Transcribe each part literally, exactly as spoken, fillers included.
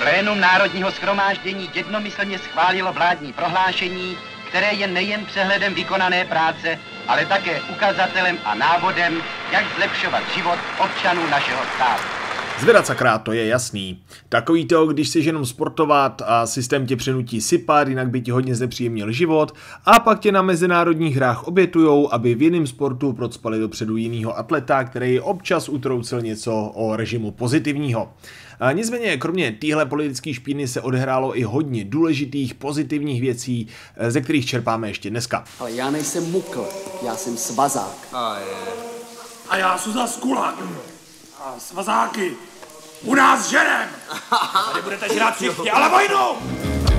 Plénum Národního shromáždění jednomyslně schválilo vládní prohlášení, které je nejen přehledem vykonané práce, ale také ukazatelem a návodem, jak zlepšovat život občanů našeho státu. Zvedat sakrát, to je jasný. Takový to, když jsi jenom sportovat a systém tě přinutí sypat, jinak by ti hodně znepříjemnil život, a pak tě na mezinárodních hrách obětujou, aby v jiném sportu procpali dopředu jinýho atleta, který občas utroucil něco o režimu pozitivního. A nicméně, kromě téhle politické špíny se odehrálo i hodně důležitých pozitivních věcí, ze kterých čerpáme ještě dneska. Ale já nejsem mukl, já jsem svazák. A je. A já jsem zas kulák. A svazáky. U nás ženem. Tady budete žrát všichni, ale vojnu!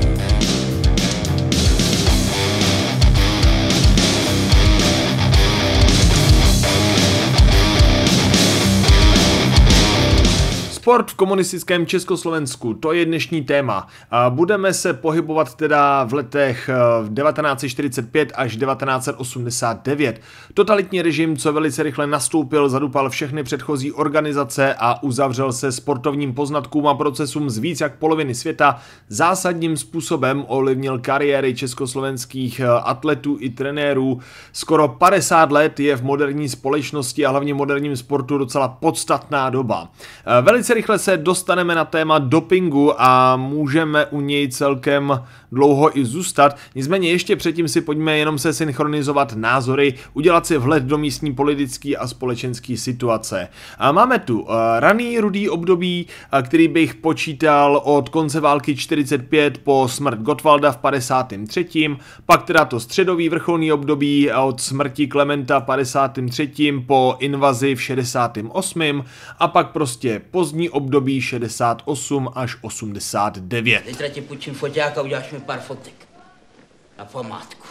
Sport v komunistickém Československu, to je dnešní téma. Budeme se pohybovat teda v letech devatenáct set čtyřicet pět až devatenáct set osmdesát devět. Totalitní režim, co velice rychle nastoupil, zadupal všechny předchozí organizace a uzavřel se sportovním poznatkům a procesům z víc jak poloviny světa. Zásadním způsobem ovlivnil kariéry československých atletů i trenérů. Skoro padesát let je v moderní společnosti a hlavně moderním sportu docela podstatná doba. Velice rychle se dostaneme na téma dopingu a můžeme u něj celkem dlouho i zůstat. Nicméně ještě předtím si pojďme jenom se synchronizovat názory, udělat si vhled do místní politické a společenské situace. A máme tu raný rudý období, který bych počítal od konce války čtyřicet pět po smrt Gottwalda v padesátém třetím Pak teda to středový vrcholný období od smrti Klementa v padesátém třetím po invazi v šedesátém osmém a pak prostě pozdní období šedesát osm až osmdesát devět. Zítra ti půjčím foťák a uděláš mi pár fotek. Na památku.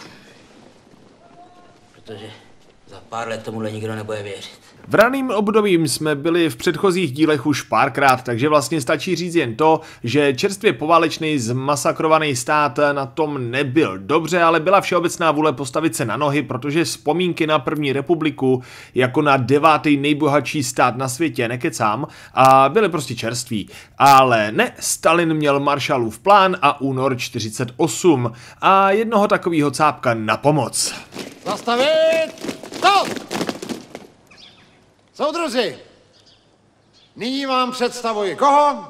Protože za pár let tomuhle nikdo nebude věřit. V raným obdobím jsme byli v předchozích dílech už párkrát, takže vlastně stačí říct jen to, že čerstvě poválečný zmasakrovaný stát na tom nebyl dobře, ale byla všeobecná vůle postavit se na nohy, protože vzpomínky na první republiku jako na devátý nejbohatší stát na světě, nekecám, a byly prostě čerství. Ale ne, Stalin měl Marshallův plán a únor čtyřicet osm a jednoho takového cápka na pomoc. Zastavit! Stop! Soudruzi, nyní vám představuji koho?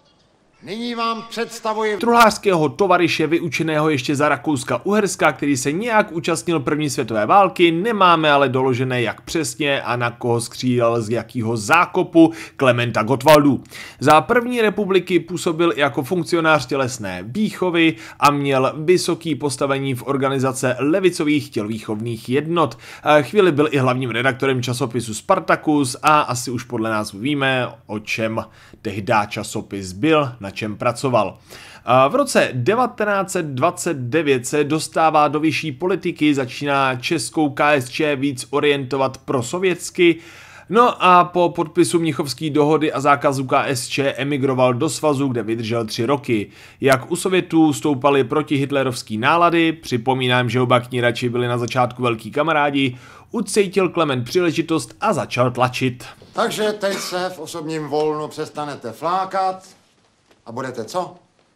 Nyní vám představuji truhlářského tovaryše vyučeného ještě za Rakouska-Uherska, který se nějak účastnil první světové války, nemáme ale doložené jak přesně a na koho skřídal z jakého zákopu Klementa Gottwaldu. Za první republiky působil jako funkcionář tělesné výchovy a měl vysoký postavení v organizace levicových tělovýchovných jednot. Chvíli byl i hlavním redaktorem časopisu Spartacus a asi už podle nás víme, o čem tehdy časopis byl, na čem pracoval. V roce devatenáct set dvacet devět se dostává do vyšší politiky, začíná českou K S Č víc orientovat prosovětsky, no a po podpisu Mnichovské dohody a zákazu K S Č emigroval do svazu, kde vydržel tři roky. Jak u Sovětů stoupaly protihitlerovský nálady, připomínám, že oba knírači byli na začátku velký kamarádi, ucítil Klement příležitost a začal tlačit. Takže teď se v osobním volnu přestanete flákat a budete co?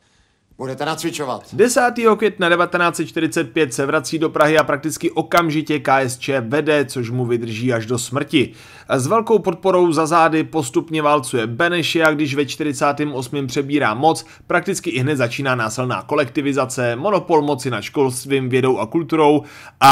Budete nacvičovat. desátého května devatenáct set čtyřicet pět se vrací do Prahy a prakticky okamžitě K S Č vede, což mu vydrží až do smrti. S velkou podporou za zády postupně válcuje Beneše a když ve čtyřicátém osmém přebírá moc, prakticky i hned začíná násilná kolektivizace, monopol moci nad školstvím, vědou a kulturou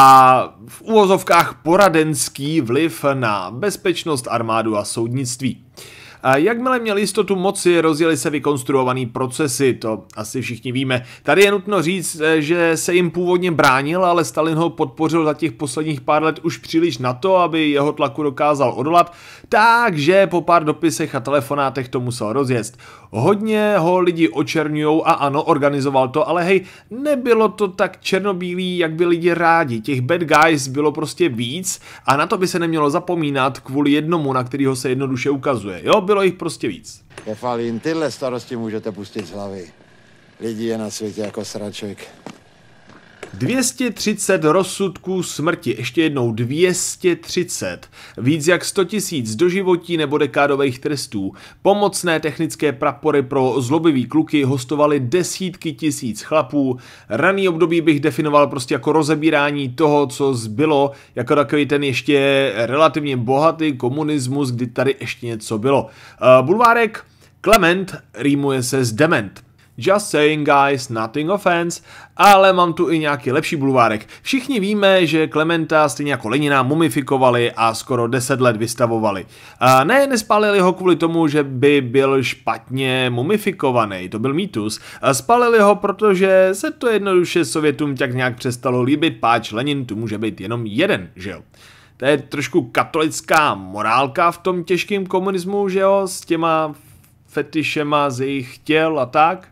a v uvozovkách poradenský vliv na bezpečnost, armádu a soudnictví. A jakmile měl jistotu moci, rozjeli se vykonstruovaný procesy, to asi všichni víme. Tady je nutno říct, že se jim původně bránil, ale Stalin ho podpořil za těch posledních pár let už příliš na to, aby jeho tlaku dokázal odolat, takže po pár dopisech a telefonátech to musel rozjet. Hodně ho lidi očerňujou a ano, organizoval to, ale hej, nebylo to tak černobílý, jak by lidi rádi. Těch bad guys bylo prostě víc a na to by se nemělo zapomínat kvůli jednomu, na kterýho se jednoduše ukazuje. Jo, bylo jich prostě víc. Kefalín, tyhle starosti můžete pustit z hlavy. Lidí je na světě jako sraček. dvě stě třicet rozsudků smrti, ještě jednou dvě stě třicet, víc jak sto tisíc doživotí nebo dekádových trestů, pomocné technické prapory pro zlobivý kluky hostovaly desítky tisíc chlapů, raný období bych definoval prostě jako rozebírání toho, co zbylo, jako takový ten ještě relativně bohatý komunismus, kdy tady ještě něco bylo. Uh, bulvárek Klement rýmuje se s dement. Just saying guys, nothing offense, ale mám tu i nějaký lepší bulvárek. Všichni víme, že Klementa stejně jako Lenina mumifikovali a skoro deset let vystavovali. A ne, nespálili ho kvůli tomu, že by byl špatně mumifikovaný, to byl mýtus. A spálili ho, protože se to jednoduše Sovětům tak nějak přestalo líbit, páč Lenin tu může být jenom jeden, že jo. To je trošku katolická morálka v tom těžkém komunismu, že jo, s těma fetišema z jejich těl a tak.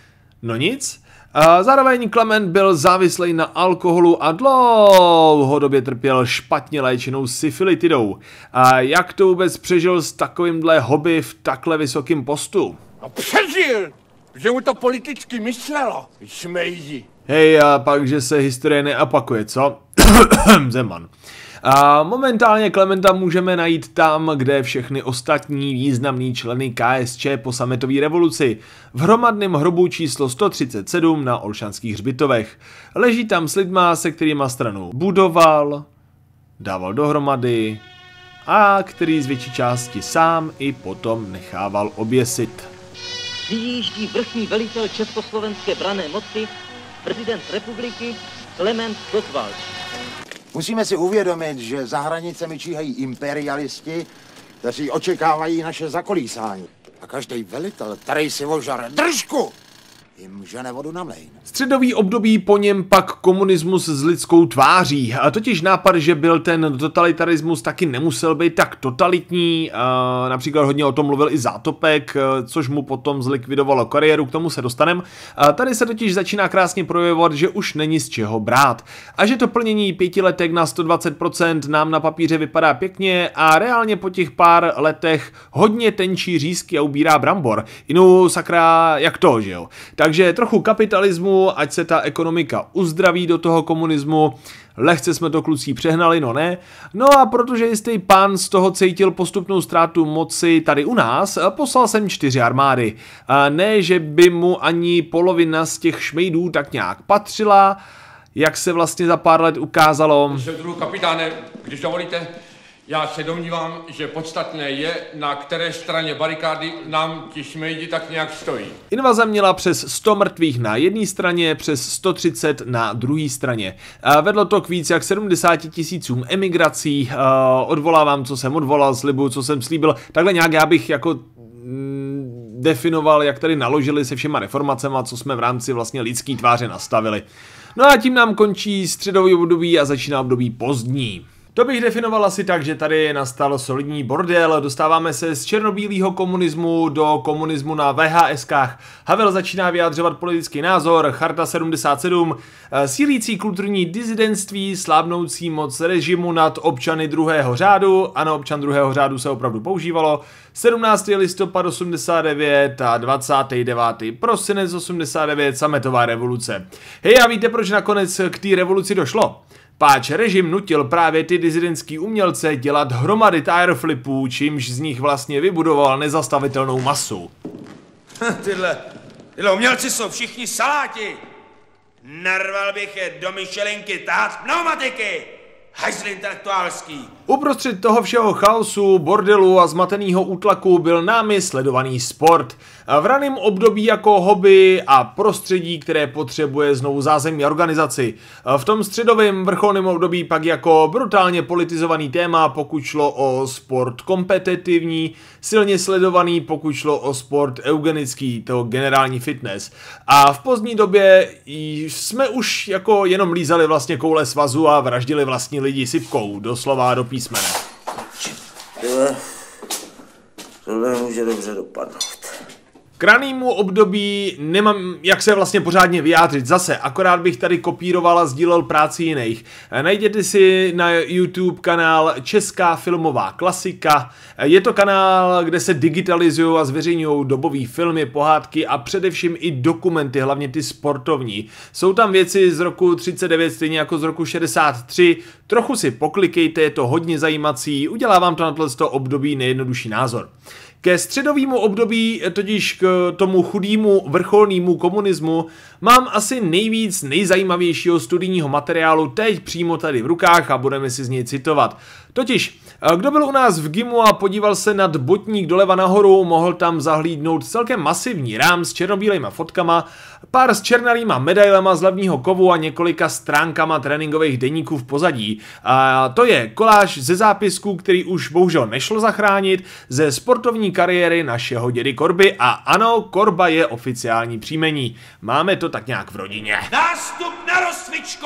No nic. A zároveň Klement byl závislý na alkoholu a dlouhodobě trpěl špatně léčenou syfilitidou. A jak to vůbec přežil s takovýmhle hobby v takhle vysokém postu? No přežil, že mu to politicky myslelo, šmejdi. Hej, a pak, že se historie neopakuje, co? Zeman. A momentálně Klementa můžeme najít tam, kde všechny ostatní významní členy K S Č po sametové revoluci. V hromadném hrobu číslo sto třicet sedm na Olšanských hřbitovech. Leží tam s lidma, se kterýma stranu budoval, dával dohromady a který z větší části sám i potom nechával oběsit. Vyjíždí vrchní velitel československé branné moci, prezident republiky Klement Gottwald. Musíme si uvědomit, že za hranicemi číhají imperialisti, kteří očekávají naše zakolísání. A každý velitel, který si ožare držku, jim žene vodu na mlejn. Středový období po něm pak komunismus s lidskou tváří. A totiž nápad, že byl ten totalitarismus, taky nemusel být tak totalitní. A například hodně o tom mluvil i Zátopek, což mu potom zlikvidovalo kariéru, k tomu se dostanem. A tady se totiž začíná krásně projevovat, že už není z čeho brát. A že to plnění pětiletek na sto dvacet procent nám na papíře vypadá pěkně a reálně po těch pár letech hodně tenčí řízky a ubírá brambor. Inu sakra, jak to, že jo? Takže trochu kapitalismu, ať se ta ekonomika uzdraví do toho komunismu, lehce jsme to kluci přehnali, no ne. No a protože jistý pán z toho cítil postupnou ztrátu moci tady u nás, poslal jsem čtyři armády. A ne, že by mu ani polovina z těch šmejdů tak nějak patřila, jak se vlastně za pár let ukázalo. Druhu kapitáne, když dovolíte, já se domnívám, že podstatné je, na které straně barikády nám ti šmejdi tak nějak stojí. Invaze měla přes sto mrtvých na jedné straně, přes sto třicet na druhé straně. A vedlo to k víc jak sedmdesáti tisícům emigrací, odvolávám, co jsem odvolal, slibuju, co jsem slíbil. Takhle nějak já bych jako mm, definoval, jak tady naložili se všema reformacema, co jsme v rámci vlastně lidský tváře nastavili. No a tím nám končí středový období a začíná období pozdní. To bych definoval asi tak, že tady nastal solidní bordel, dostáváme se z černobílého komunismu do komunismu na V H S kách. Havel začíná vyjadřovat politický názor, Charta sedmdesát sedm, sílící kulturní disidentství, slábnoucí moc režimu nad občany druhého řádu, ano, občan druhého řádu se opravdu používalo, sedmnáctého listopad osmdesát devět a dvacátého devátého prosinec osmdesát devět, sametová revoluce. Hej, a víte, proč nakonec k té revoluci došlo? Páč režim nutil právě ty dizidentský umělce dělat hromady tire flipů, čímž z nich vlastně vybudoval nezastavitelnou masu. tyhle, tyhle umělci jsou všichni saláti. Narval bych je do myšelinky tahat pneumatiky. Hajzl intelektuálský. Uprostřed toho všeho chaosu, bordelu a zmateného útlaku byl námi sledovaný sport. V raném období jako hobby a prostředí, které potřebuje znovu zázemí organizaci. V tom středovém vrcholném období pak jako brutálně politizovaný téma, pokud šlo o sport kompetitivní, silně sledovaný, pokud šlo o sport eugenický, to generální fitness. A v pozdní době jsme už jako jenom lízali vlastně koule svazu a vraždili vlastní lidi sypkou, doslova do písmene. Tohle, tohle může dobře dopadnout. K ranému období nemám jak se vlastně pořádně vyjádřit zase, akorát bych tady kopíroval a sdílel práci jiných. Najděte si na YouTube kanál Česká filmová klasika. Je to kanál, kde se digitalizují a zveřejňují dobové filmy, pohádky a především i dokumenty, hlavně ty sportovní. Jsou tam věci z roku třicet devět, stejně jako z roku šedesát tři. Trochu si poklikejte, je to hodně zajímací, udělá vám to na tohle období nejjednodušší názor. Ke středovému období, totiž k tomu chudému vrcholnému komunismu, mám asi nejvíc nejzajímavějšího studijního materiálu teď přímo tady v rukách a budeme si z něj citovat. Totiž, kdo byl u nás v gymu a podíval se nad botník doleva nahoru, mohl tam zahlídnout celkem masivní rám s černobílejma fotkama, pár s černalýma medailema z hlavního kovu a několika stránkama tréninkových deníků v pozadí. A to je koláž ze zápisků, který už bohužel nešlo zachránit, ze sportovní kariéry našeho dědy Korby a ano, Korba je oficiální příjmení. Máme to tak nějak v rodině. Nástup na rozcvičku!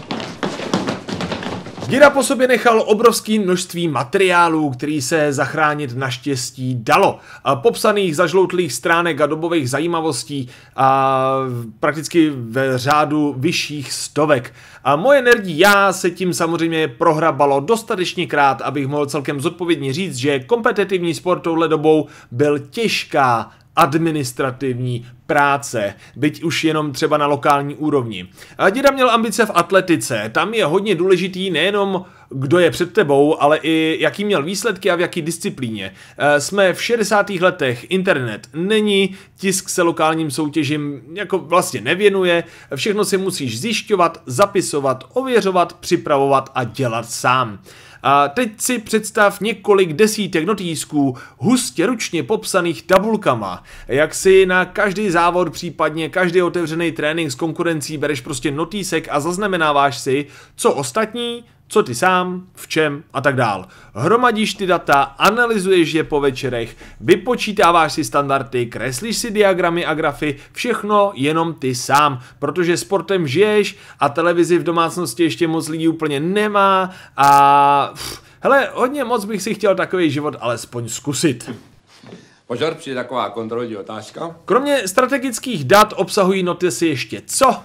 Děda po sobě nechal obrovské množství materiálů, který se zachránit naštěstí dalo. Popsaných zažloutlých stránek a dobových zajímavostí a prakticky ve řádu vyšších stovek. A moje nerdí já se tím samozřejmě prohrabalo dostatečně krát, abych mohl celkem zodpovědně říct, že kompetitivní sport touhle dobou byl těžká administrativní práce, byť už jenom třeba na lokální úrovni. A děda měl ambice v atletice, tam je hodně důležitý nejenom kdo je před tebou, ale i jaký měl výsledky a v jaký disciplíně. Jsme v šedesátých letech, internet není, tisk se lokálním soutěžím jako vlastně nevěnuje, všechno si musíš zjišťovat, zapisovat, ověřovat, připravovat a dělat sám. A teď si představ několik desítek notýsků hustě ručně popsaných tabulkama, jak si na každý závod, případně každý otevřený trénink s konkurencí bereš prostě notýsek a zaznamenáváš si, co ostatní, co ty sám, v čem a tak dál. Hromadíš ty data, analyzuješ je po večerech, vypočítáváš si standardy, kreslíš si diagramy a grafy, všechno jenom ty sám, protože sportem žiješ a televizi v domácnosti ještě moc lidí úplně nemá a pff, hele, hodně moc bych si chtěl takový život alespoň zkusit. Požár, přijde taková kontrolní otázka. Kromě strategických dat obsahují notesy ještě co?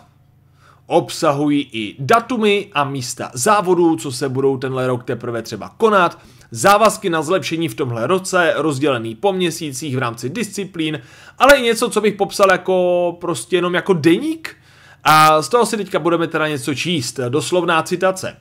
Obsahují i datumy a místa závodů, co se budou tenhle rok teprve třeba konat, závazky na zlepšení v tomhle roce, rozdělený po měsících v rámci disciplín, ale i něco, co bych popsal jako prostě jenom jako deník. A z toho si teďka budeme teda něco číst, doslovná citace.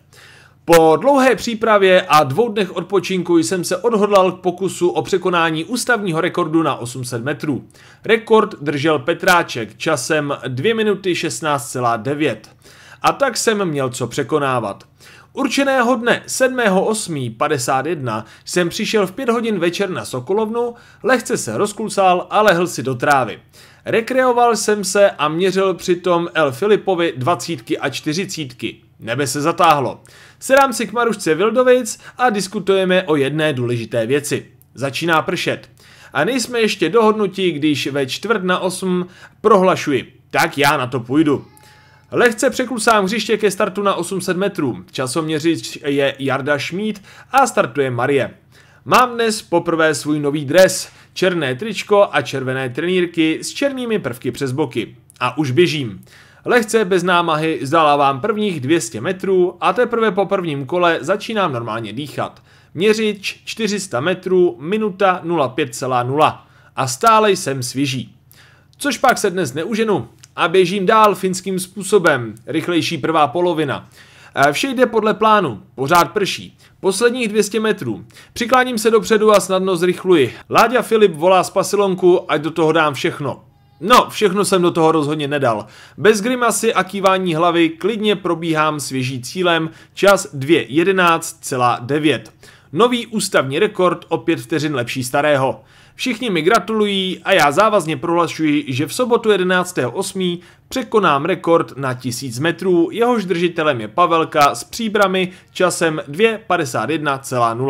Po dlouhé přípravě a dvou dnech odpočinku jsem se odhodlal k pokusu o překonání ústavního rekordu na osm set metrů. Rekord držel Petráček časem dvě minuty šestnáct celá devět. A tak jsem měl co překonávat. Určeného dne sedmého osmého padesát jedna jsem přišel v pět hodin večer na Sokolovnu, lehce se rozklusal a lehl si do trávy. Rekreoval jsem se a měřil přitom El Filipovi dvacítky a čtyřicítky. Nebe se zatáhlo. Sedám si k Marušce Vildovic a diskutujeme o jedné důležité věci. Začíná pršet. A nejsme ještě dohodnutí, když ve čtvrt na osm prohlašuji. Tak já na to půjdu. Lehce překlusám hřiště ke startu na osm set metrů. Časoměřič je Jarda Šmíd a startuje Marie. Mám dnes poprvé svůj nový dres, černé tričko a červené trenýrky s černými prvky přes boky. A už běžím. Lehce bez námahy zdolávám prvních dvě stě metrů a teprve po prvním kole začínám normálně dýchat. Měřič čtyři sta metrů, minuta nula pět celá nula. A stále jsem svěží. Což pak se dnes neuženu a běžím dál finským způsobem, rychlejší prvá polovina. Vše jde podle plánu, pořád prší. Posledních dvě stě metrů. Přikláním se dopředu a snadno zrychluji. Láďa Filip volá z pasilonku, ať do toho dám všechno. No, všechno jsem do toho rozhodně nedal. Bez grimasy a kývání hlavy klidně probíhám svěží cílem, čas dvě jedenáct celá devět. Nový ústavní rekord o pět vteřin lepší starého. Všichni mi gratulují a já závazně prohlašuji, že v sobotu jedenáctého osmého překonám rekord na tisíc metrů, jehož držitelem je Pavelka s Příbrami časem dvě padesát jedna celá nula.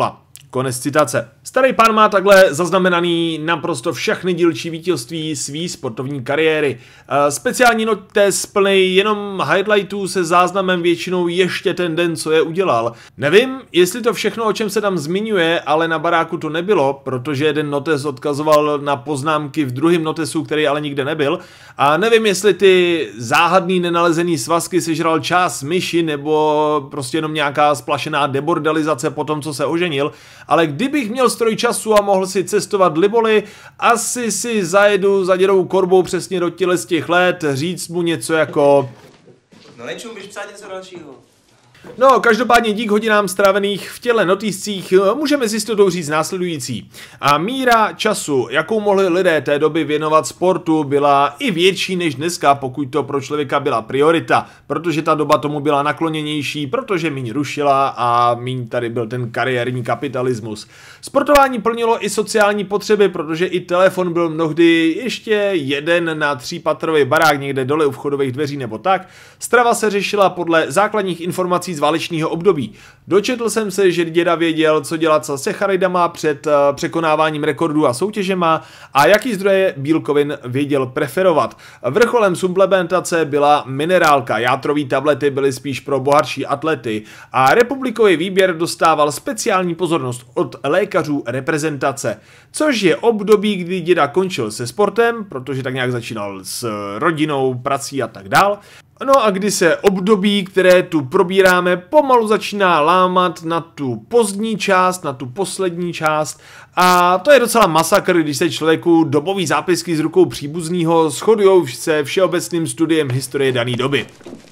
Konec citace. Starý pán má takhle zaznamenaný naprosto všechny dílčí vítězství své sportovní kariéry. Speciální notes plný jenom highlightů se záznamem většinou ještě ten den, co je udělal. Nevím, jestli to všechno, o čem se tam zmiňuje, ale na baráku to nebylo, protože jeden notes odkazoval na poznámky v druhém notesu, který ale nikde nebyl. A nevím, jestli ty záhadný nenalezený svazky sežral část myši, nebo prostě jenom nějaká splašená debordalizace po tom, co se oženil. Ale kdybych měl stroj času a mohl si cestovat liboli, asi si zajedu za dědou korbou přesně do těle z těch let, říct mu něco jako... No nečum, běž psát něco dalšího. No, každopádně dík hodinám strávených v těle notiscích můžeme s jistotou říct následující. A míra času, jakou mohli lidé té doby věnovat sportu, byla i větší než dneska, pokud to pro člověka byla priorita, protože ta doba tomu byla nakloněnější, protože míň rušila a míň tady byl ten kariérní kapitalismus. Sportování plnilo i sociální potřeby, protože i telefon byl mnohdy ještě jeden na třípatrový barák někde dole u vchodových dveří nebo tak. Strava se řešila podle základních informací z válečného období. Dočetl jsem se, že děda věděl, co dělat se sacharidama před uh, překonáváním rekordů a soutěžema a jaký zdroje bílkovin věděl preferovat. Vrcholem suplementace byla minerálka, játrový tablety byly spíš pro bohatší atlety a republikový výběr dostával speciální pozornost od lékařů reprezentace, což je období, kdy děda končil se sportem, protože tak nějak začínal s rodinou, prací a tak dál. No a kdy se období, které tu probíráme, pomalu začíná lámat na tu pozdní část, na tu poslední část a to je docela masakr, když se člověku dobový zápisky s rukou příbuznýho shodujou se všeobecným studiem historie dané doby.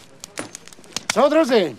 Co, druzi?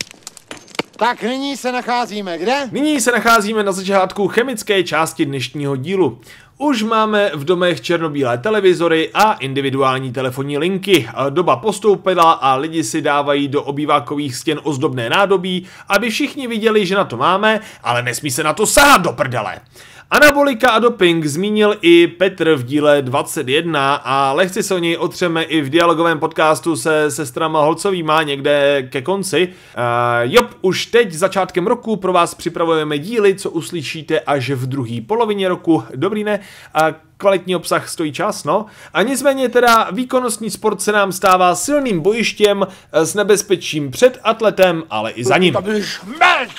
Tak nyní se nacházíme kde? Nyní se nacházíme na začátku chemické části dnešního dílu. Už máme v domech černobílé televizory a individuální telefonní linky. Doba postoupila a lidi si dávají do obývákových stěn ozdobné nádobí, aby všichni viděli, že na to máme, ale nesmí se na to sahat do prdele. Anabolika a doping zmínil i Petr v díle dvacet jedna a lehce se o něj otřeme i v dialogovém podcastu se sestrama Holcovýma někde ke konci. Uh, jop, už teď začátkem roku pro vás připravujeme díly, co uslyšíte až v druhé polovině roku. Dobrý ne? A kvalitní obsah stojí čas, no. A nicméně teda výkonnostní sport se nám stává silným bojištěm s nebezpečím před atletem, ale i za ním. To byl šmelc!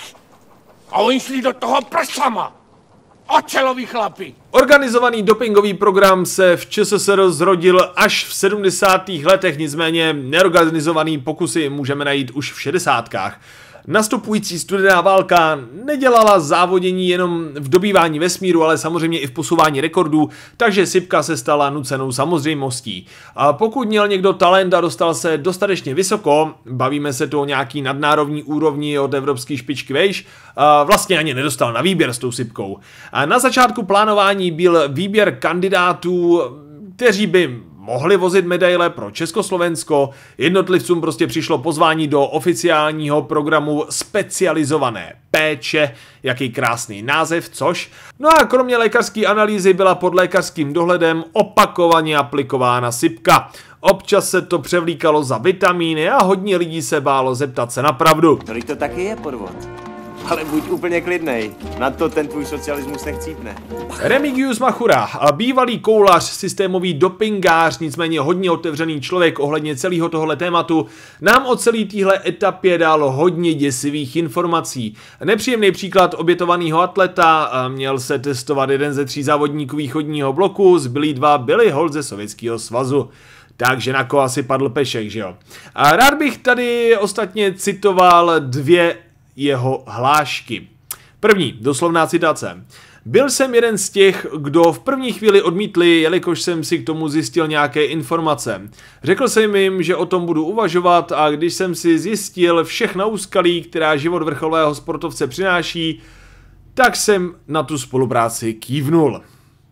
A oni šli do toho prsama! Očelový chlapi! Organizovaný dopingový program se v ČSSR zrodil až v sedmdesátých letech, nicméně neorganizovaný pokusy můžeme najít už v šedesátkách. Nastupující studená válka nedělala závodění jenom v dobývání vesmíru, ale samozřejmě i v posouvání rekordů, takže sypka se stala nucenou samozřejmostí. A pokud měl někdo talent a dostal se dostatečně vysoko, bavíme se tu o nějaký nadnárodní úrovni od evropské špičky vejš, vlastně ani nedostal na výběr s tou sypkou. A na začátku plánování byl výběr kandidátů, kteří by mohli vozit medaile pro Československo, jednotlivcům prostě přišlo pozvání do oficiálního programu specializované péče, jaký krásný název, což. No a kromě lékařské analýzy byla pod lékařským dohledem opakovaně aplikována sypka. Občas se to převlíkalo za vitamíny a hodně lidí se bálo zeptat se na pravdu. Tolik to taky je podvod. Ale buď úplně klidnej, na to ten tvůj socialismus nechcípne. Remigius Machura, bývalý koulař, systémový dopingář, nicméně hodně otevřený člověk ohledně celého tohle tématu, nám o celé téhle etapě dal hodně děsivých informací. Nepříjemný příklad obětovaného atleta, měl se testovat jeden ze tří závodníků východního bloku, zbylí dva byli holt ze Sovětského svazu. Takže na koho asi padl pešek, že jo? A rád bych tady ostatně citoval dvě jeho hlášky. První, doslovná citace. Byl jsem jeden z těch, kdo v první chvíli odmítli, jelikož jsem si k tomu zjistil nějaké informace. Řekl jsem jim, že o tom budu uvažovat a když jsem si zjistil všechna úskalí, která život vrcholového sportovce přináší, tak jsem na tu spolupráci kývnul.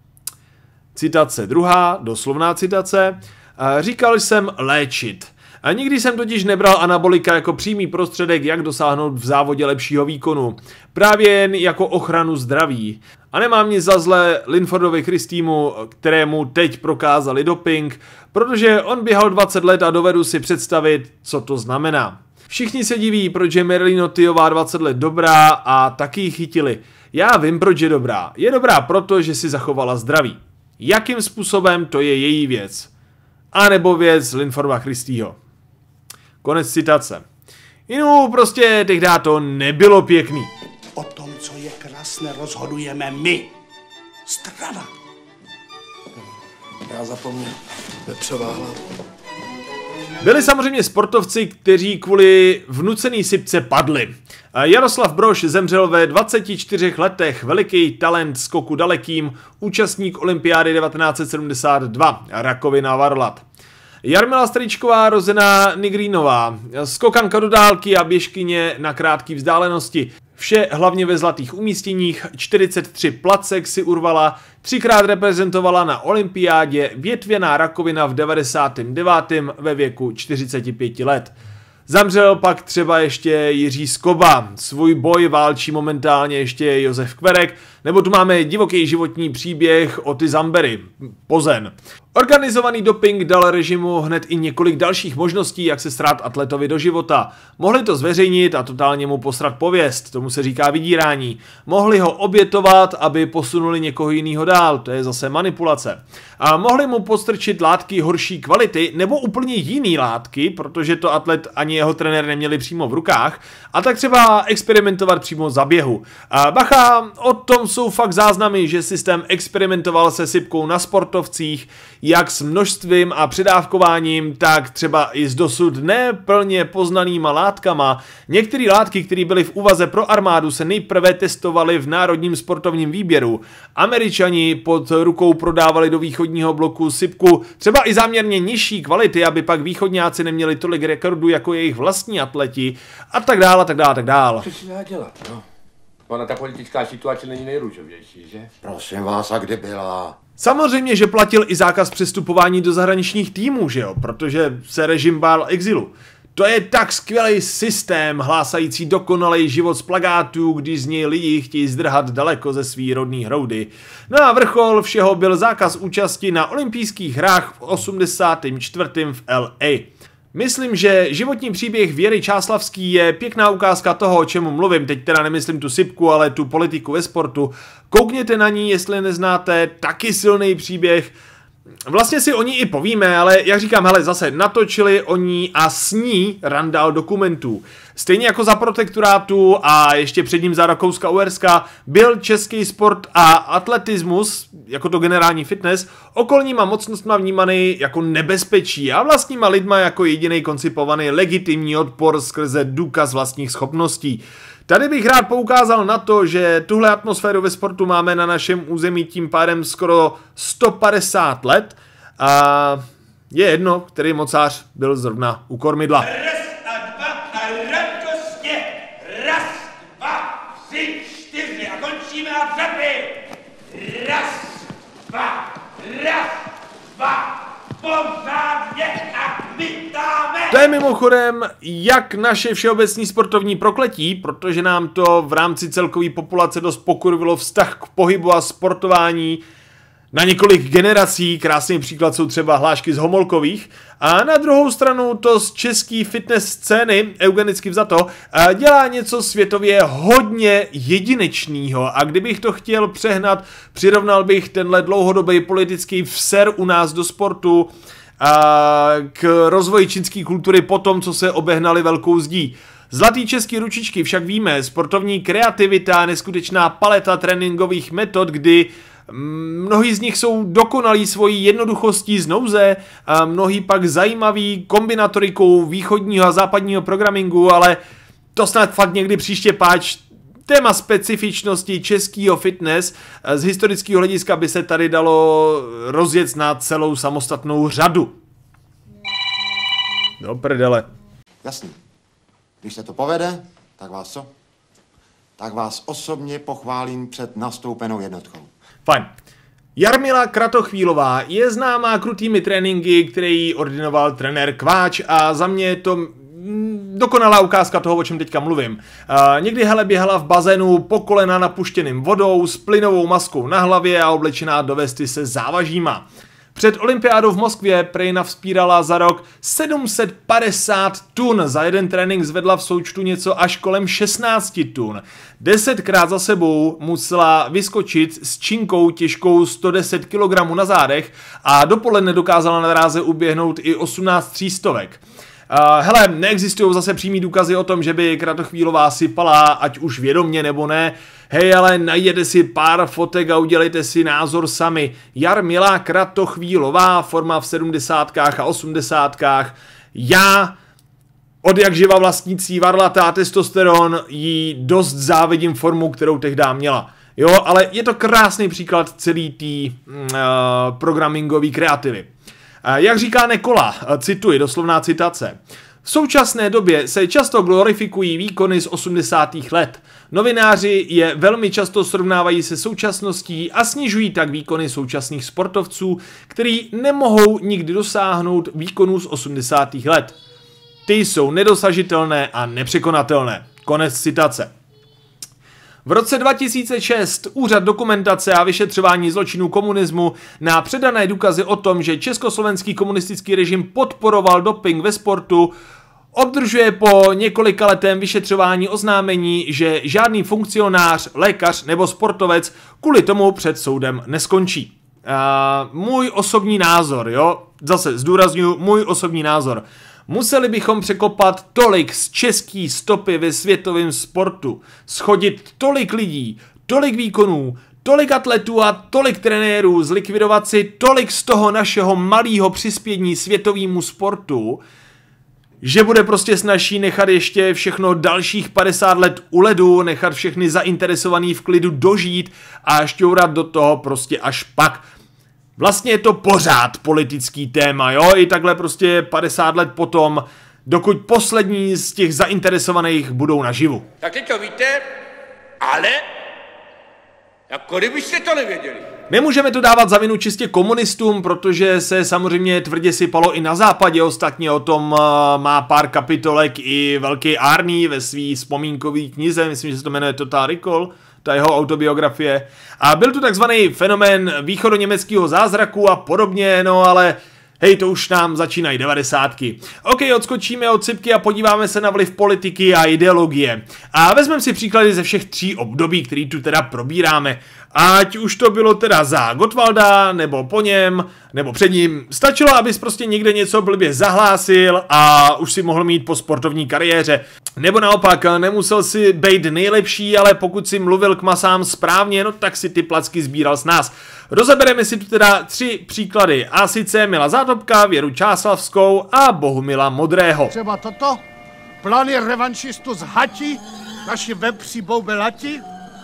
Citace druhá, doslovná citace. Říkal jsem léčit. A nikdy jsem totiž nebral anabolika jako přímý prostředek, jak dosáhnout v závodě lepšího výkonu. Právě jen jako ochranu zdraví. A nemám nic za zlé Linfordovi Christiemu, kterému teď prokázali doping, protože on běhal dvacet let a dovedu si představit, co to znamená. Všichni se diví, proč je Merlino Tyová dvacet let dobrá a taky ji chytili. Já vím, proč je dobrá. Je dobrá proto, že si zachovala zdraví. Jakým způsobem, to je její věc. A nebo věc Linforma Christýho. Konec citace. Jinou prostě tehdy to nebylo pěkný. O tom, co je krásné, rozhodujeme my. Strana. Já zapomněl. Vepřová hlava. Byli samozřejmě sportovci, kteří kvůli vnucený sypce padli. Jaroslav Brož zemřel ve dvaceti čtyřech letech, veliký talent skoku dalekým, účastník olympiády devatenáct set sedmdesát dva, rakovina varlat. Jarmila Stričková, rozená Nigrinová, skokanka do dálky a běžkyně na krátké vzdálenosti. Vše hlavně ve zlatých umístěních, čtyřicet tři placek si urvala, třikrát reprezentovala na olympiádě, větvěná rakovina v devadesátém devátém ve věku čtyřiceti pěti let. Zemřel pak třeba ještě Jiří Skoba, svůj boj válčí momentálně ještě Josef Kverek, nebo tu máme divoký životní příběh Oty Zambery, Pozen. Organizovaný doping dal režimu hned i několik dalších možností, jak se strát atletovi do života. Mohli to zveřejnit a totálně mu posrat pověst, tomu se říká vydírání. Mohli ho obětovat, aby posunuli někoho jiného dál, to je zase manipulace. A mohli mu podstrčit látky horší kvality nebo úplně jiný látky, protože to atlet ani jeho trenér neměli přímo v rukách, a tak třeba experimentovat přímo za běhu. A bacha, o tom jsou fakt záznamy, že systém experimentoval se sypkou na sportovcích, jak s množstvím a předávkováním, tak třeba i s dosud neplně poznanýma látkama. Některé látky, které byly v úvaze pro armádu, se nejprve testovaly v národním sportovním výběru. Američani pod rukou prodávali do východního bloku sypku třeba i záměrně nižší kvality, aby pak východňáci neměli tolik rekordů jako jejich vlastní atleti a tak dále, a tak dále, a tak dále. Co se dá dělat, no? Ona ta politická situace není nejrůžovější, že? Prosím vás, a kde byla? Samozřejmě, že platil i zákaz přestupování do zahraničních týmů, že jo, protože se režim bál exilu. To je tak skvělý systém, hlásající dokonalý život z plakátů, když z něj lidi chtějí zdrhat daleko ze svý rodný hroudy. No a vrchol všeho byl zákaz účasti na olympijských hrách v osmdesátém čtvrtém v L A. Myslím, že životní příběh Věry Čáslavský je pěkná ukázka toho, o čemu mluvím. Teď teda nemyslím tu sypku, ale tu politiku ve sportu. Koukněte na ní, jestli neznáte, taky silný příběh. Vlastně si o ní i povíme, ale jak říkám, hele, zase natočili o ní a s ní randál dokumentů. Stejně jako za protektorátu a ještě před ním za Rakouska-Uherska byl český sport a atletismus, jako to generální fitness, okolníma mocnostma vnímaný jako nebezpečí a vlastníma lidma jako jediný koncipovaný legitimní odpor skrze důkaz vlastních schopností. Tady bych rád poukázal na to, že tuhle atmosféru ve sportu máme na našem území tím pádem skoro sto padesát let a je jedno, který mocář byl zrovna u kormidla. Raz a dva a radostně. Raz, dva, tři, čtyři a končíme a dřepy. Raz, dva, raz, dva, pořádně a my dáme. To je mimochodem jak naše všeobecní sportovní prokletí, protože nám to v rámci celkové populace dost pokurvilo vztah k pohybu a sportování na několik generací. Krásný příklad jsou třeba hlášky z Homolkových. A na druhou stranu to z české fitness scény, eugenicky vzato, dělá něco světově hodně jedinečného. A kdybych to chtěl přehnat, přirovnal bych tenhle dlouhodobý politický vser u nás do sportu a k rozvoji čínské kultury po tom, co se obehnali velkou zdí. Zlatý český ručičky však víme, sportovní kreativita, neskutečná paleta tréninkových metod, kdy mnohí z nich jsou dokonalí svojí jednoduchostí z nouze, a mnohí pak zajímaví kombinatorikou východního a západního programingu, ale to snad fakt někdy příště páč. Téma specifičnosti českého fitness z historického hlediska by se tady dalo rozjet na celou samostatnou řadu. Do prdele. Jasný. Když se to povede, tak vás co? Tak vás osobně pochválím před nastoupenou jednotkou. Fajn. Jarmila Kratochvílová je známá krutými tréninky, které jí ordinoval trenér Kváč a za mě je to dokonalá ukázka toho, o čem teďka mluvím. Uh, někdy hele běhala v bazénu po kolena napuštěným vodou s plynovou maskou na hlavě a oblečená do vesty se závažíma. Před olympiádou v Moskvě prej navzpírala za rok sedm set padesát tun, za jeden trénink zvedla v součtu něco až kolem šestnáct tun. Desetkrát za sebou musela vyskočit s činkou těžkou sto deset kilogramů na zádech a dopoledne dokázala na dráze uběhnout i osmnáct třístovek. Uh, hele, neexistují zase přímý důkazy o tom, že by Kratochvílová sypala, ať už vědomně nebo ne. Hej, ale najděte si pár fotek a udělejte si názor sami. Jarmila Kratochvílová, forma v sedmdesátkách a osmdesátkách. Já, od jak živa vlastnící varlatá testosteron, jí dost závidím formu, kterou tehdy měla. Jo, ale je to krásný příklad celý té uh, programmingové kreativy. Jak říká Nekola, cituji, doslovná citace. V současné době se často glorifikují výkony z osmdesátých let. Novináři je velmi často srovnávají se současností a snižují tak výkony současných sportovců, který nemohou nikdy dosáhnout výkonů z osmdesátých let. Ty jsou nedosažitelné a nepřekonatelné. Konec citace. V roce dva tisíce šest Úřad dokumentace a vyšetřování zločinů komunismu na předané důkazy o tom, že československý komunistický režim podporoval doping ve sportu, obdržuje po několika letém vyšetřování oznámení, že žádný funkcionář, lékař nebo sportovec kvůli tomu před soudem neskončí. Uh, můj osobní názor, jo, zase zdůraznuju, můj osobní názor. Museli bychom překopat tolik z český stopy ve světovém sportu, schodit tolik lidí, tolik výkonů, tolik atletů a tolik trenérů, zlikvidovat si tolik z toho našeho malého přispění světovému sportu, že bude prostě snazší nechat ještě všechno dalších padesát let u ledu, nechat všechny zainteresovaný v klidu dožít a šťourat do toho prostě až pak. Vlastně je to pořád politický téma, jo, i takhle prostě padesát let potom, dokud poslední z těch zainteresovaných budou naživu. Tak teď to víte, ale jako kdybyste to nevěděli. Nemůžeme to dávat za vinu čistě komunistům, protože se samozřejmě tvrdě sypalo i na západě, ostatně o tom uh, má pár kapitolek i velký Arnie ve svý vzpomínkové knize, myslím, že se to jmenuje Total Recall, ta jeho autobiografie. A byl tu takzvaný fenomén východoněmeckého zázraku a podobně, no ale hej, to už nám začínají devadesátky. Ok, odskočíme od sypky a podíváme se na vliv politiky a ideologie. A vezmeme si příklady ze všech tří období, který tu teda probíráme. Ať už to bylo teda za Gottwalda, nebo po něm, nebo před ním. Stačilo, abys prostě někde něco blbě zahlásil a už si mohl mít po sportovní kariéře. Nebo naopak, nemusel si být nejlepší, ale pokud si mluvil k masám správně, no tak si ty placky sbíral s nás. Rozebereme si tu teda tři příklady, a sice Mila Zátopka, Věru Čáslavskou a Bohumila Modrého. Třeba toto? Plány revanšistu z Hati? Naši vepři boubelati?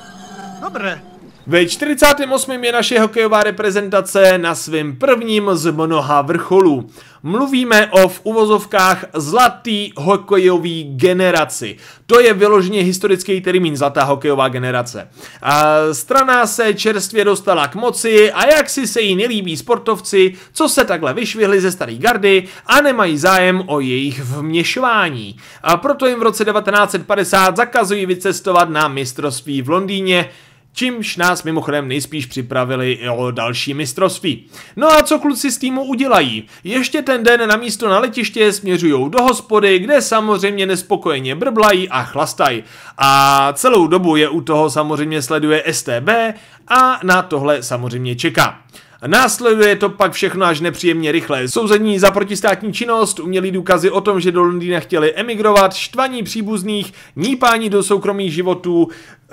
Dobré. Ve čtyřicátém osmém je naše hokejová reprezentace na svém prvním z mnoha vrcholů. Mluvíme o v uvozovkách zlatý hokejový generaci. To je vyloženě historický termín, zlatá hokejová generace. A strana se čerstvě dostala k moci a jak si se jí nelíbí sportovci, co se takhle vyšvihli ze starý gardy a nemají zájem o jejich vměšování. A proto jim v roce devatenáct set padesát zakazují vycestovat na mistrovství v Londýně, čímž nás mimochodem nejspíš připravili o další mistrovství. No a co kluci z týmu udělají? Ještě ten den na místo na letiště směřují do hospody, kde samozřejmě nespokojeně brblají a chlastají. A celou dobu je u toho samozřejmě sleduje S T B a na tohle samozřejmě čeká. Následuje to pak všechno až nepříjemně rychle. Souzení za protistátní činnost, umělý důkazy o tom, že do Londýna chtěli emigrovat, štvaní příbuzných, nípání do soukromých životů,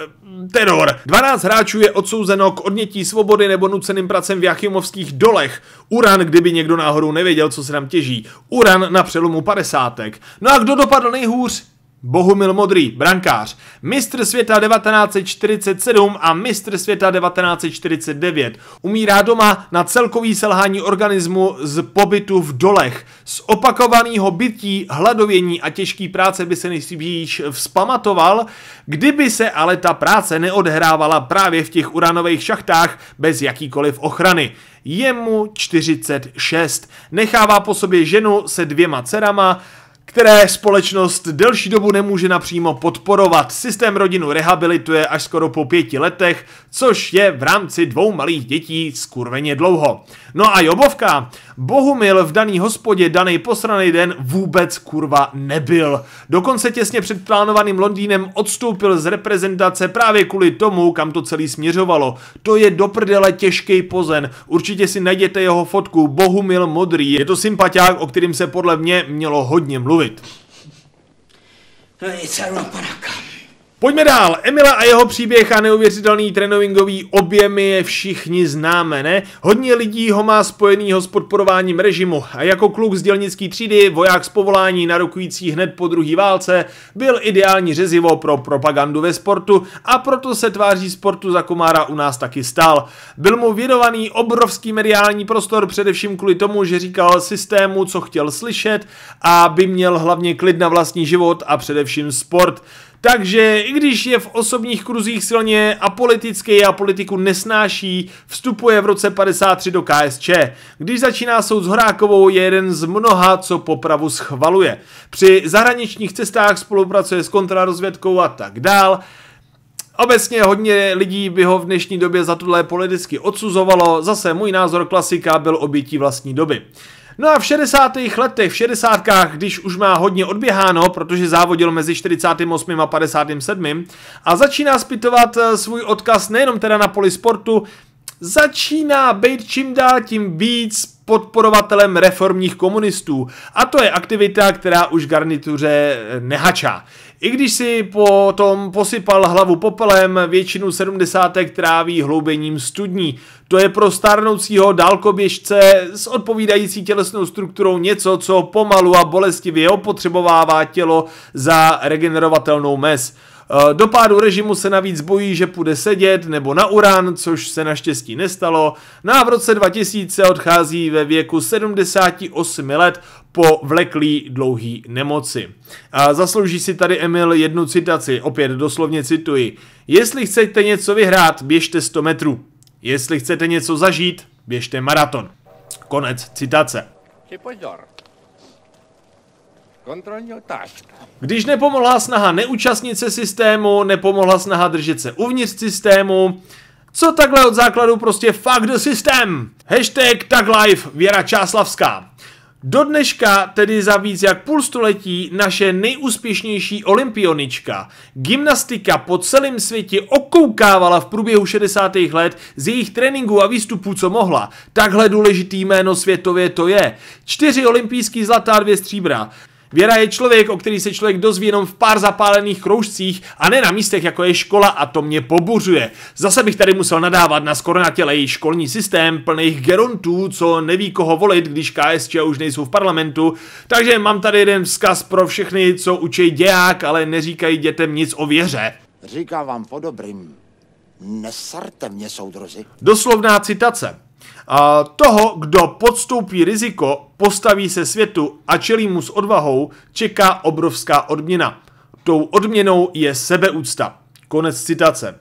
teror. dvanáct hráčů je odsouzeno k odnětí svobody nebo nuceným pracem v Jachimovských dolech. Uran, kdyby někdo náhodou nevěděl, co se tam těží. Uran na přelomu padesátek. No a kdo dopadl nejhůř? Bohumil Modrý, brankář, mistr světa devatenáct set čtyřicet sedm a mistr světa devatenáct set čtyřicet devět. Umírá doma na celkový selhání organismu z pobytu v dolech. Z opakovaného bytí, hladovění a těžký práce by se nejspíš vzpamatoval, kdyby se ale ta práce neodehrávala právě v těch uranových šachtách bez jakýkoliv ochrany. Je mu čtyřicet šest. Nechává po sobě ženu se dvěma dcerama, které společnost delší dobu nemůže napřímo podporovat. Systém rodinu rehabilituje až skoro po pěti letech, což je v rámci dvou malých dětí skurveně dlouho. No a Jobovka, Bohumil v daný hospodě daný posraný den vůbec kurva nebyl. Dokonce těsně před plánovaným Londýnem odstoupil z reprezentace právě kvůli tomu, kam to celý směřovalo. To je do prdele těžký pozen. Určitě si najděte jeho fotku Bohumil Modrý. Je to sympatiák, o kterým se podle mě mělo hodně mluvit. No nic, panáka. Pojďme dál. Emila a jeho příběh a neuvěřitelný trénovinkový objemy je všichni známe, ne? Hodně lidí ho má spojenýho s podporováním režimu a jako kluk z dělnický třídy, voják z povolání narukující hned po druhé válce, byl ideální řezivo pro propagandu ve sportu a proto se tváří sportu za komára u nás taky stal. Byl mu věnovaný obrovský mediální prostor především kvůli tomu, že říkal systému, co chtěl slyšet, a by měl hlavně klid na vlastní život a především sport. Takže i když je v osobních kruzích silně apolitický a politiku nesnáší, vstupuje v roce padesát tři do K S Č. Když začíná soud s Horákovou, je jeden z mnoha, co popravu schvaluje. Při zahraničních cestách spolupracuje s kontrarozvědkou a tak dál. Obecně hodně lidí by ho v dnešní době za tohle politicky odsuzovalo, zase můj názor klasika byl obětí vlastní doby. No a v šedesátých letech, v šedesátkách, když už má hodně odběháno, protože závodil mezi čtyřicátým osmým a padesátým sedmým a začíná zpytovat svůj odkaz nejenom teda na poli sportu, začíná být čím dál tím víc podporovatelem reformních komunistů. A to je aktivita, která už garnituře nehačá. I když si potom posypal hlavu popelem, většinu sedmdesátek tráví hloubením studní. To je pro stárnoucího dálkoběžce s odpovídající tělesnou strukturou něco, co pomalu a bolestivě opotřebovává tělo za regenerovatelnou mez. Do pádu režimu se navíc bojí, že půjde sedět nebo na uran, což se naštěstí nestalo. No a v roce dva tisíce odchází ve věku sedmdesáti osmi let po vleklý dlouhý nemoci. A zaslouží si tady Emil jednu citaci, opět doslovně cituji. Jestli chcete něco vyhrát, běžte sto metrů. Jestli chcete něco zažít, běžte maraton. Konec citace. Pozor. Kontrolní otázka. Když nepomohla snaha neúčastnit se systému, nepomohla snaha držet se uvnitř systému, co takhle od základu prostě fuck the system. Hashtag taglife Věra Čáslavská. Do dneška, tedy za víc jak půl století, naše nejúspěšnější olympionička, gymnastika po celém světě okoukávala v průběhu šedesátých let z jejich tréninků a výstupů, co mohla. Takhle důležitý jméno světově to je. Čtyři olympijský zlatá, dvě stříbra. Věra je člověk, o který se člověk dozví jenom v pár zapálených kroužcích a ne na místech, jako je škola, a to mě pobuřuje. Zase bych tady musel nadávat na skoro natělej školní systém plných gerontů, co neví koho volit, když K S Č už nejsou v parlamentu. Takže mám tady jeden vzkaz pro všechny, co učí děják, ale neříkají dětem nic o věře. Říkám vám po dobrým, nesarte mě, soudruzi. Doslovná citace. A toho, kdo podstoupí riziko, postaví se světu a čelí mu s odvahou, čeká obrovská odměna. Tou odměnou je sebeúcta. Konec citace.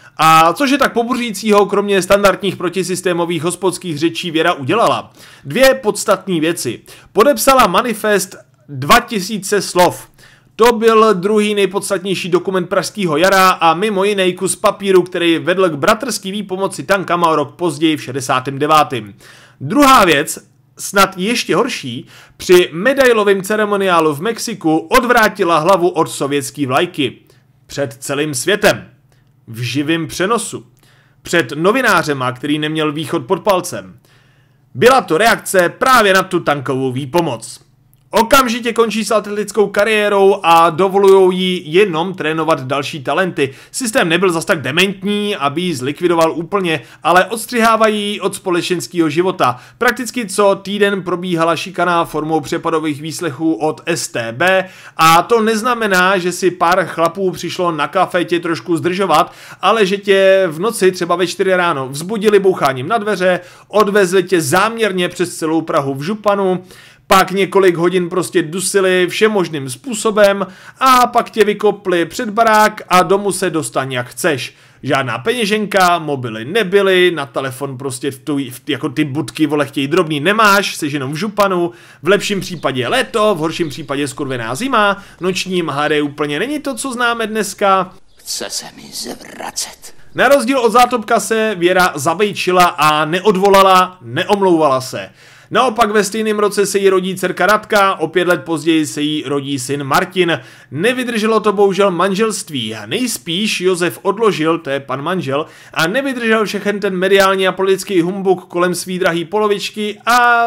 A což je tak pobuřícího, kromě standardních protisystémových hospodských řečí, Věra udělala? Dvě podstatné věci. Podepsala manifest dva tisíce slov. To byl druhý nejpodstatnější dokument pražského jara a mimo jiný kus papíru, který vedl k bratrský výpomoci tankama o rok později v šedesátém devátém Druhá věc, snad ještě horší, při medailovém ceremoniálu v Mexiku odvrátila hlavu od sovětské vlajky. Před celým světem. V živém přenosu. Před novinářema, který neměl východ pod palcem. Byla to reakce právě na tu tankovou výpomoc. Okamžitě končí s atletickou kariérou a dovolujou jí jenom trénovat další talenty. Systém nebyl zas tak dementní, aby ji zlikvidoval úplně, ale odstřihávají od společenského života. Prakticky co týden probíhala šikana formou přepadových výslechů od S T B a to neznamená, že si pár chlapů přišlo na kafe tě trošku zdržovat, ale že tě v noci třeba ve čtyři ráno vzbudili boucháním na dveře, odvezli tě záměrně přes celou Prahu v županu, pak několik hodin prostě dusili všemožným způsobem a pak tě vykopli před barák a domů se dostaň jak chceš. žádná peněženka, mobily nebyly, na telefon prostě v tu, v, jako ty budky, vole, chtějí drobný, nemáš, jsi jenom v županu, v lepším případě je léto, v horším případě skurvená zima, noční mhady úplně není to, co známe dneska. Chce se mi zvracet. Na rozdíl od Zátopka se Věra zabejčila a neodvolala, neomlouvala se. Naopak ve stejném roce se jí rodí dcerka Radka, o pět let později se jí rodí syn Martin. Nevydrželo to bohužel manželství. Nejspíš Josef odložil, to je pan manžel, a nevydržel všechen ten mediální a politický humbuk kolem svý drahý polovičky a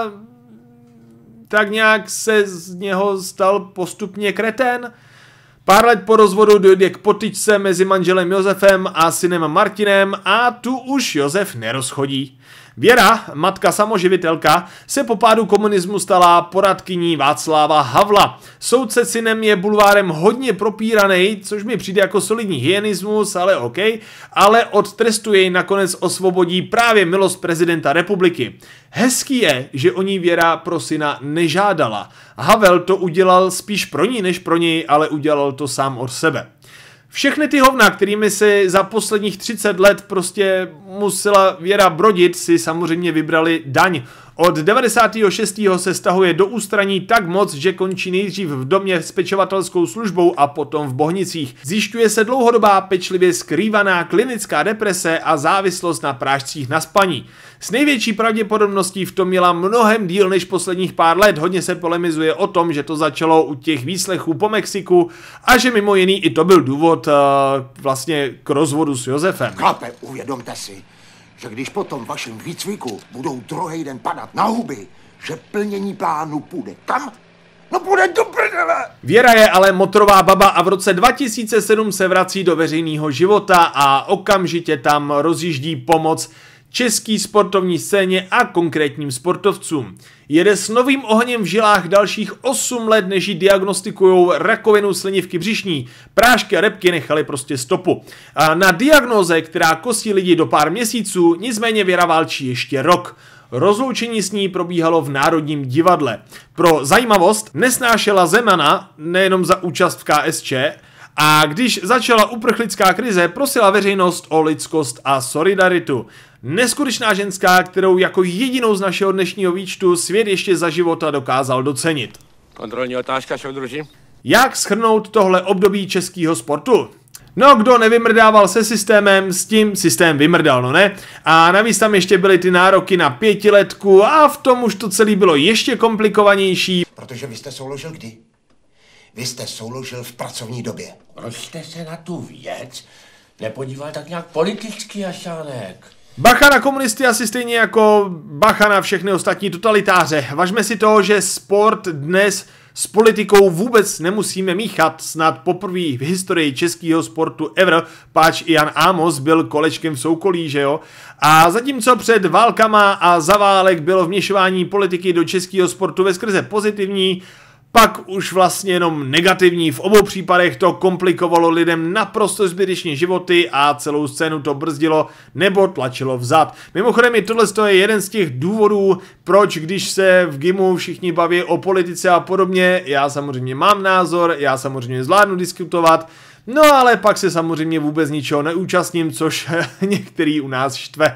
tak nějak se z něho stal postupně kretén. Pár let po rozvodu dojde k potyčce mezi manželem Josefem a synem Martinem a tu už Josef nerozchodí. Věra, matka samoživitelka, se po pádu komunismu stala poradkyní Václava Havla. Soud se synem je bulvárem hodně propíraný, což mi přijde jako solidní hyenismus, ale OK, ale od trestu jej nakonec osvobodí právě milost prezidenta republiky. Hezký je, že o ní Věra pro syna nežádala. Havel to udělal spíš pro ní než pro něj, ale udělal to sám od sebe. Všechny ty hovna, kterými si za posledních třicet let prostě musela Věra brodit, si samozřejmě vybrali daň. Od devadesátého šestého se stahuje do ústraní tak moc, že končí nejdřív v domě s pečovatelskou službou a potom v Bohnicích. Zjišťuje se dlouhodobá, pečlivě skrývaná klinická deprese a závislost na prášcích na spaní. S největší pravděpodobností v tom měla mnohem díl než posledních pár let. Hodně se polemizuje o tom, že to začalo u těch výslechů po Mexiku a že mimo jiný i to byl důvod uh, vlastně k rozvodu s Josefem. Chlape, uvědomte si, že když po tom vašem výcviku budou druhý den padat na huby, že plnění plánu půjde kam? No půjde do prdele! Věra je ale motorová baba a v roce dva tisíce sedm se vrací do veřejného života a okamžitě tam rozjíždí pomoc český sportovní scéně a konkrétním sportovcům. Jede s novým ohněm v žilách dalších osm let, než jí diagnostikujou rakovinu slinivky břišní. Prášky a repky nechaly prostě stopu. A na diagnóze, která kosí lidi do pár měsíců, nicméně Věra válčí ještě rok. Rozloučení s ní probíhalo v Národním divadle. Pro zajímavost nesnášela Zemana nejenom za účast v K S Č, a když začala uprchlická krize, prosila veřejnost o lidskost a solidaritu. Neskutečná ženská, kterou jako jedinou z našeho dnešního výčtu svět ještě za života dokázal docenit. Kontrolní otázka, soudruži. Jak shrnout tohle období českého sportu? No, kdo nevymrdával se systémem, s tím systém vymrdal, no ne? A navíc tam ještě byly ty nároky na pětiletku a v tom už to celé bylo ještě komplikovanější. Protože vy jste souložil kdy? Vy jste souložil v pracovní době. Proč jste se na tu věc nepodíval tak nějak politicky, Ašánek? Bacha na komunisty asi stejně jako bacha na všechny ostatní totalitáře. Važme si toho, že sport dnes s politikou vůbec nemusíme míchat. Snad poprvé v historii českého sportu ever, páč Jan Amos byl kolečkem v soukolí, že jo? A zatímco před válkama a za válek bylo vměšování politiky do českého sportu veskrze pozitivní, pak už vlastně jenom negativní. V obou případech to komplikovalo lidem naprosto zbytečně životy a celou scénu to brzdilo nebo tlačilo vzad. Mimochodem i tohle je jeden z těch důvodů, proč když se v gymu všichni baví o politice a podobně, já samozřejmě mám názor, já samozřejmě zvládnu diskutovat, no ale pak se samozřejmě vůbec ničeho neúčastním, což některý u nás štve.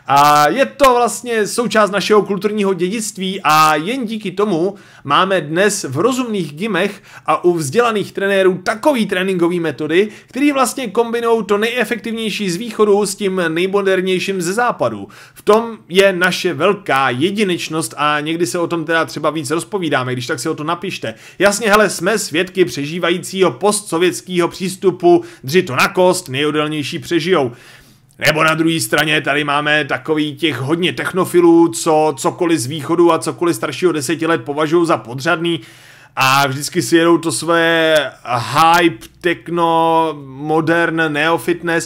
A je to vlastně součást našeho kulturního dědictví a jen díky tomu máme dnes v rozumných gymech a u vzdělaných trenérů takový tréninkový metody, který vlastně kombinují to nejefektivnější z východu s tím nejmodernějším ze západu. V tom je naše velká jedinečnost a někdy se o tom teda třeba víc rozpovídáme, když tak si o to napište. Jasně, hele, jsme svědky přežívajícího postsovětského přístupu, dři to na kost, nejodelnější přežijou. Nebo na druhé straně tady máme takový těch hodně technofilů, co cokoliv z východu a cokoliv staršího deseti let považují za podřadný a vždycky si jedou to své hype, techno, modern, neofitness.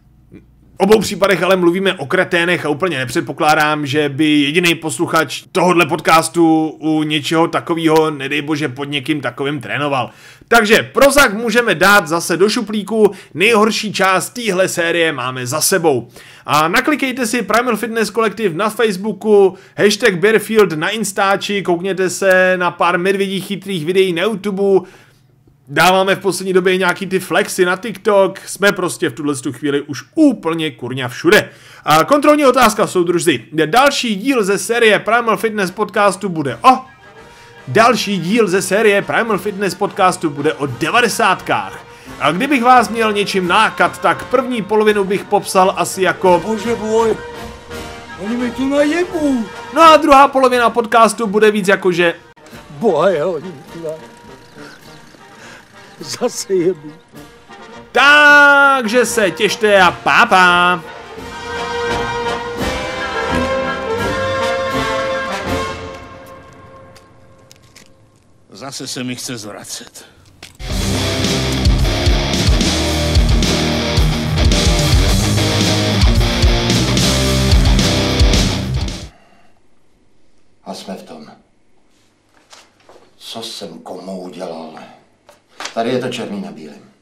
V obou případech ale mluvíme o kreténech a úplně nepředpokládám, že by jediný posluchač tohohle podcastu u něčeho takového, nedej bože, pod někým takovým trénoval. Takže prozak můžeme dát zase do šuplíku, nejhorší část téhle série máme za sebou. A naklikejte si Primal Fitness Collective na Facebooku, hashtag Bearfield na Instači, koukněte se na pár medvědích chytrých videí na YouTube. dáváme v poslední době nějaký ty flexy na TikTok, jsme prostě v tuhle chvíli už úplně kurňa všude. A kontrolní otázka, soudružci. Další díl ze série Primal Fitness podcastu bude o... Další díl ze série Primal Fitness podcastu bude o devadesátkách. A kdybych vás měl něčím nákat, tak první polovinu bych popsal asi jako... Bože boj, oni mi tu najebu. No a druhá polovina podcastu bude víc jakože... Boje, oni mi tu najebu. Zase jebu. Takže se těšte a pápa. Zase se mi chce zvracet. A jsme v tom. Co jsem komu udělal? Tady je to černý na bílém.